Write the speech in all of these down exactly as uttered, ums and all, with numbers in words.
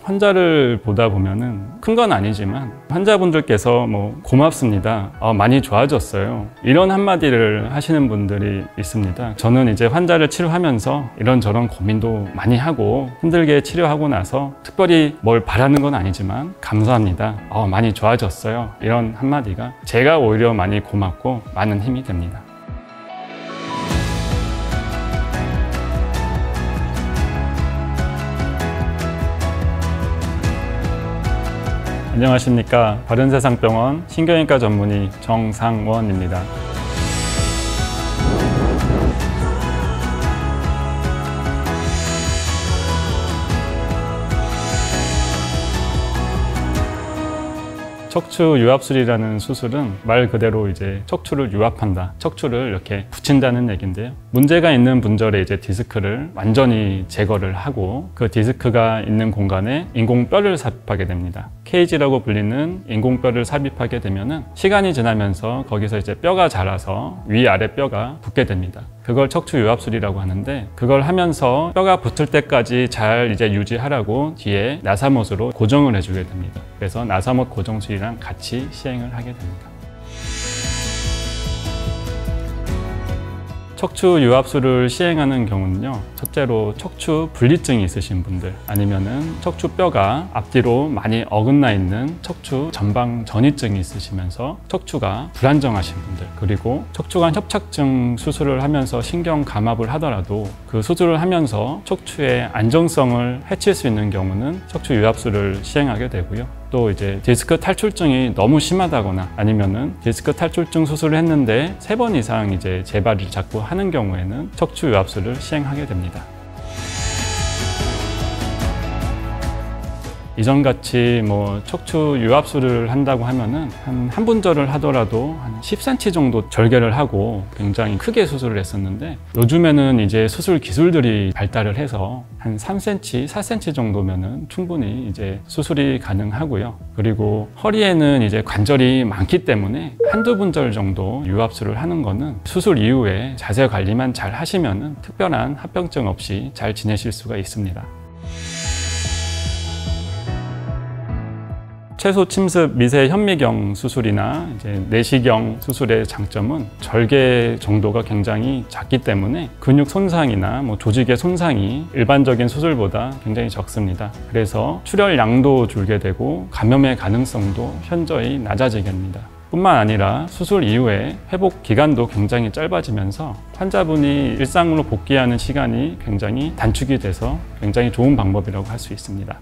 환자를 보다 보면은 큰 건 아니지만 환자분들께서 뭐 고맙습니다, 어, 많이 좋아졌어요, 이런 한마디를 하시는 분들이 있습니다. 저는 이제 환자를 치료하면서 이런저런 고민도 많이 하고 힘들게 치료하고 나서 특별히 뭘 바라는 건 아니지만 감사합니다, 어, 많이 좋아졌어요, 이런 한마디가 제가 오히려 많이 고맙고 많은 힘이 됩니다. 안녕하십니까. 바른세상병원 신경외과 전문의 정상원입니다. 척추 유압술이라는 수술은 말 그대로 이제 척추를 유압한다, 척추를 이렇게 붙인다는 얘기인데요. 문제가 있는 분절에 이제 디스크를 완전히 제거를 하고 그 디스크가 있는 공간에 인공뼈를 삽입하게 됩니다. 케이지라고 불리는 인공뼈를 삽입하게 되면은 시간이 지나면서 거기서 이제 뼈가 자라서 위아래 뼈가 붙게 됩니다. 그걸 척추 유압술이라고 하는데, 그걸 하면서 뼈가 붙을 때까지 잘 이제 유지하라고 뒤에 나사못으로 고정을 해주게 됩니다. 그래서 나사못 고정술이랑 같이 시행을 하게 됩니다. 척추 유압술을 시행하는 경우는요, 첫째로 척추 분리증이 있으신 분들, 아니면은 척추뼈가 앞뒤로 많이 어긋나 있는 척추 전방 전이증이 있으시면서 척추가 불안정하신 분들, 그리고 척추관 협착증 수술을 하면서 신경 감압을 하더라도 그 수술을 하면서 척추의 안정성을 해칠 수 있는 경우는 척추 유압술을 시행하게 되고요. 또 이제 디스크 탈출증이 너무 심하다거나 아니면은 디스크 탈출증 수술을 했는데 세 번 이상 이제 재발을 자꾸 하는 경우에는 척추 유압술을 시행하게 됩니다. 이전같이 뭐 척추 유압술을 한다고 하면은 한, 한 분절을 하더라도 한 십 센티미터 정도 절개를 하고 굉장히 크게 수술을 했었는데, 요즘에는 이제 수술 기술들이 발달을 해서 한 삼 센티미터, 사 센티미터 정도면은 충분히 이제 수술이 가능하고요. 그리고 허리에는 이제 관절이 많기 때문에 한두 분절 정도 유압술을 하는 거는 수술 이후에 자세 관리만 잘 하시면은 특별한 합병증 없이 잘 지내실 수가 있습니다. 최소 침습 미세 현미경 수술이나 이제 내시경 수술의 장점은 절개 정도가 굉장히 작기 때문에 근육 손상이나 뭐 조직의 손상이 일반적인 수술보다 굉장히 적습니다. 그래서 출혈량도 줄게 되고 감염의 가능성도 현저히 낮아지게 됩니다. 뿐만 아니라 수술 이후에 회복 기간도 굉장히 짧아지면서 환자분이 일상으로 복귀하는 시간이 굉장히 단축이 돼서 굉장히 좋은 방법이라고 할 수 있습니다.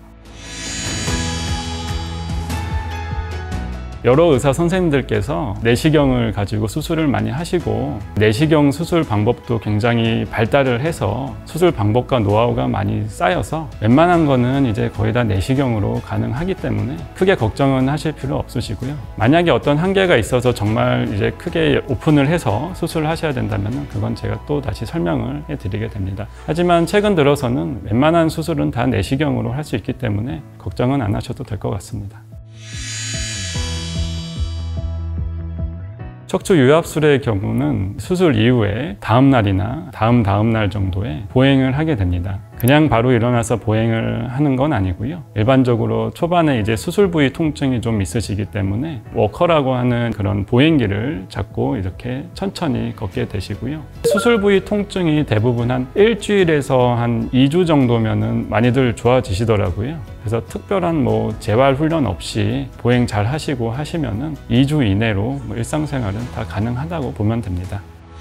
여러 의사 선생님들께서 내시경을 가지고 수술을 많이 하시고, 내시경 수술 방법도 굉장히 발달을 해서 수술 방법과 노하우가 많이 쌓여서 웬만한 거는 이제 거의 다 내시경으로 가능하기 때문에 크게 걱정은 하실 필요 없으시고요. 만약에 어떤 한계가 있어서 정말 이제 크게 오픈을 해서 수술을 하셔야 된다면 그건 제가 또 다시 설명을 해드리게 됩니다. 하지만 최근 들어서는 웬만한 수술은 다 내시경으로 할 수 있기 때문에 걱정은 안 하셔도 될 것 같습니다. 척추 유압술의 경우는 수술 이후에 다음 날이나 다음 다음 날 정도에 보행을 하게 됩니다. 그냥 바로 일어나서 보행을 하는 건 아니고요. 일반적으로 초반에 이제 수술 부위 통증이 좀 있으시기 때문에 워커라고 하는 그런 보행기를 잡고 이렇게 천천히 걷게 되시고요. 수술 부위 통증이 대부분 한 일주일에서 한 이 주 정도면은 많이들 좋아지시더라고요. 그래서 특별한 뭐 재활 훈련 없이 보행 잘 하시고 하시면은 이 주 이내로 뭐 일상생활은 다 가능하다고 보면 됩니다.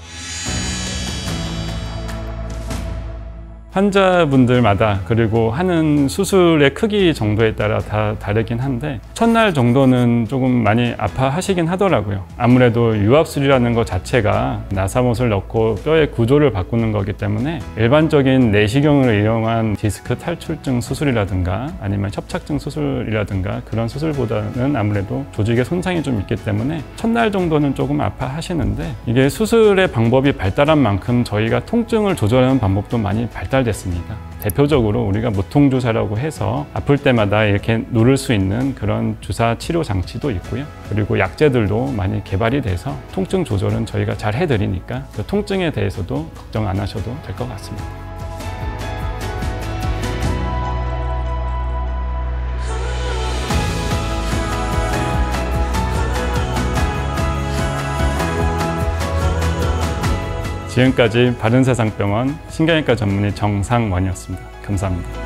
환자분들마다 그리고 하는 수술의 크기 정도에 따라 다 다르긴 한데, 첫날 정도는 조금 많이 아파하시긴 하더라고요. 아무래도 유압술이라는 것 자체가 나사못을 넣고 뼈의 구조를 바꾸는 거기 때문에 일반적인 내시경을 이용한 디스크 탈출증 수술이라든가 아니면 협착증 수술이라든가 그런 수술보다는 아무래도 조직의 손상이 좀 있기 때문에 첫날 정도는 조금 아파하시는데, 이게 수술의 방법이 발달한 만큼 저희가 통증을 조절하는 방법도 많이 발달 됐습니다. 대표적으로 우리가 무통주사라고 해서 아플 때마다 이렇게 누를 수 있는 그런 주사 치료 장치도 있고요. 그리고 약제들도 많이 개발이 돼서 통증 조절은 저희가 잘 해드리니까 그 통증에 대해서도 걱정 안 하셔도 될 것 같습니다. 지금까지 바른세상병원 신경외과 전문의 정상원이었습니다. 감사합니다.